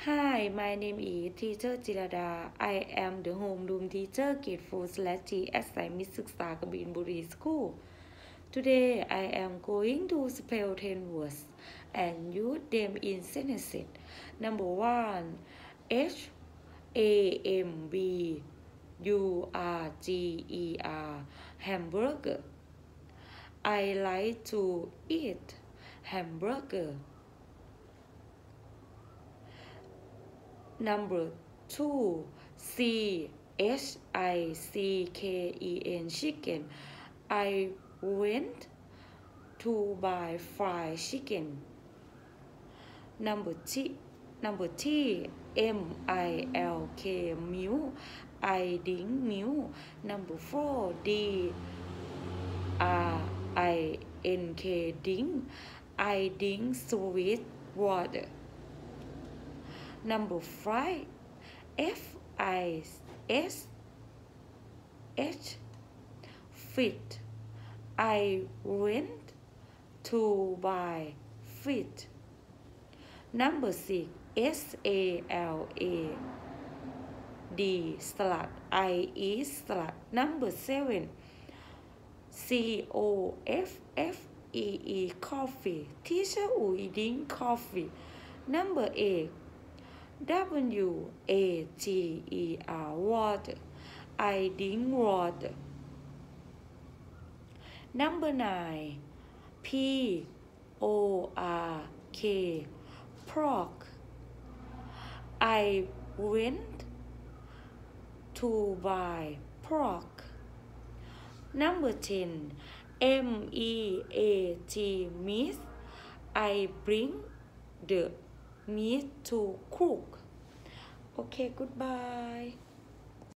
Hi, my name is Teacher Jirada. I am the homeroom teacher Grade 4/T assignment ศึกษากบินบุรี School. Today I am going to spell 10 words and use them in sentences. Number 1. H A M B U R G E R hamburger. I like to eat hamburger. Number 2. CHICKEN chicken. I went to buy fried chicken. Number 3. MILK milk. I drink milk. Number 4. DRINK drink. I drink sweet water. Number 5. FISH fit. I went to buy fit. Number 6. SALAD salad. I eat salad. Number 7. COFFEE coffee. Teacher we drink coffee. Number 8. WATER water. I drink water. Number 9. PORK pork. I went to buy pork. Number 10. MEAT meat. I bring the meat to cook. Okay, goodbye.